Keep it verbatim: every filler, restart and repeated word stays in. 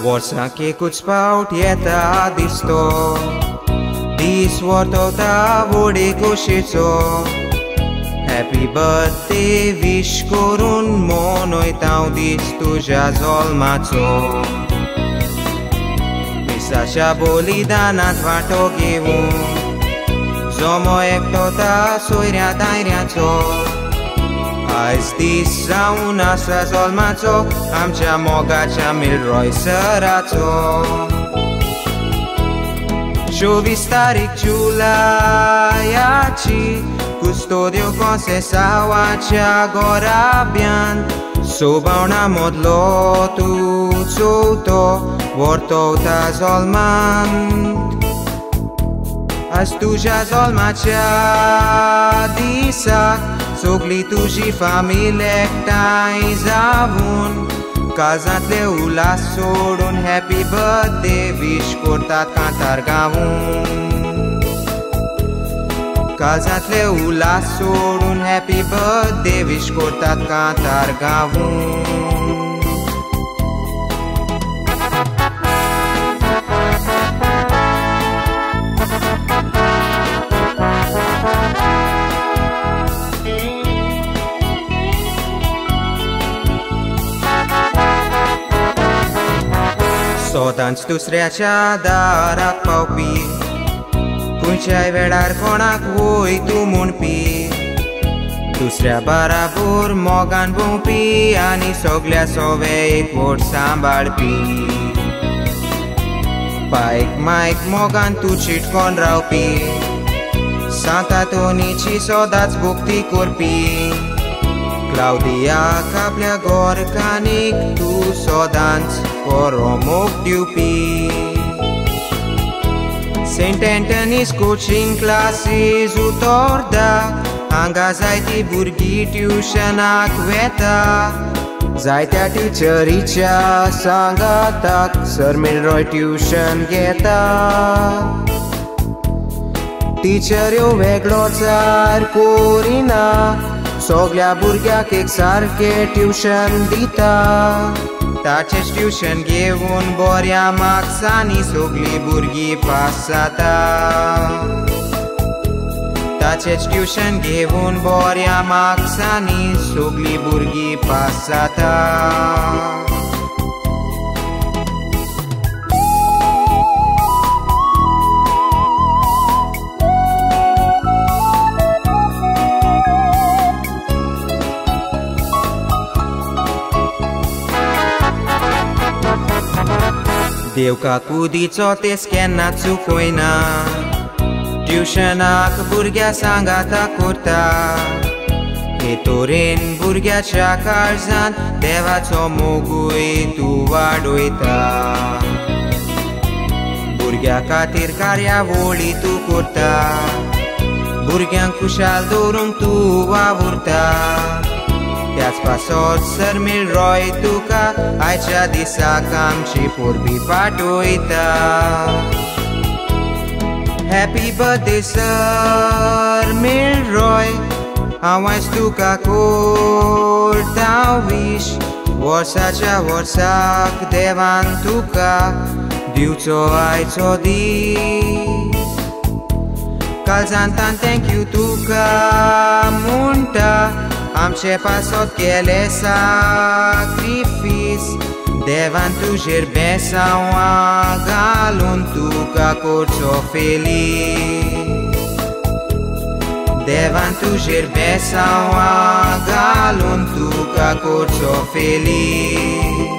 Vorsa che kuch spout yeta disto Dis vortota vode koshicho Happy birthday wish korun monoi tau dis tuzia zolmacho Misasia bolidanat varto घेऊन Zomo ektota soirea dairiacho Azi dis zaun astra zolmacho Amcia mogacia Milroy săracho Șovistarik ciulaiaci Custodio concesauaci agora bian Sobauna modlotu ciuto Vortouta zolmant Azi tuzia zolmacia disak Sogli tuji familek tai zavun Kazat leula sorun happy birthday wish kortat cantar gavun Kazat leula sorun happy birthday wish kortat cantar gavun Sotanci दुसऱ्याच्या दारात पावपी खंयच्याय वेळार कोणाक वय तूं म्हणपी दुसऱ्या बाराबर मोगान भोंवपी आनी सगळ्या सवे एकवट सांबाळपी पायक मायक मोगान तूं चिटकोन रावपी सांता तोनीची सदांच भोक्ती करपी Claudia आपल्या गोरकानीक तूं सदांच बरो मोग दिवपी Saint Anthony's coaching classes utorda हांगा जायतीं भुरगीं ट्युशनाक वेता जायत्या टिचरीच्या सांगाताक सर मिलरॉय ट्युशन घेता टिचऱ्यो वेगळोचार कोरिना सगळ्या भुरग्याक एक सारके ट्युशन दिता ताचेच ट्युशन घेवन बऱ्या मार्क्सांनी सगळीं भुरगीं पास जाता ताचेच ट्युशन घेवन बऱ्या मार्क्सांनी सगळीं भुरगीं पास जाता देवका कुदीचो तेस केन्ना चुकयना ट्युशनाक भुरग्या सांगाता करता हे तोरेन भुरग्याच्या काळजांत देवाचो मोगूय तूं वाडयता भुरग्या खातीर कार्यावळी तूं करता भुरग्यांक खुशाल दवरूंक तूं वावुरता त्याच पासत सर मिलरॉय तुका आयच्या दिसाक आमची पोरबी पाठयता हॅपी बर्थडे सर मिलरॉय हांव आयज तुका करता विश वर्साच्या वर्साक देवान तुका दिवचो आयचो दीस काळजांतान थँक्यू तुका म्हणटा आमचे पासत केले साक्रिफीस देवान तुजेर बेसांवां घालून तुका करचो फेलीस देवान तुजेर बेसांवां घालून तुका करचो फेलीस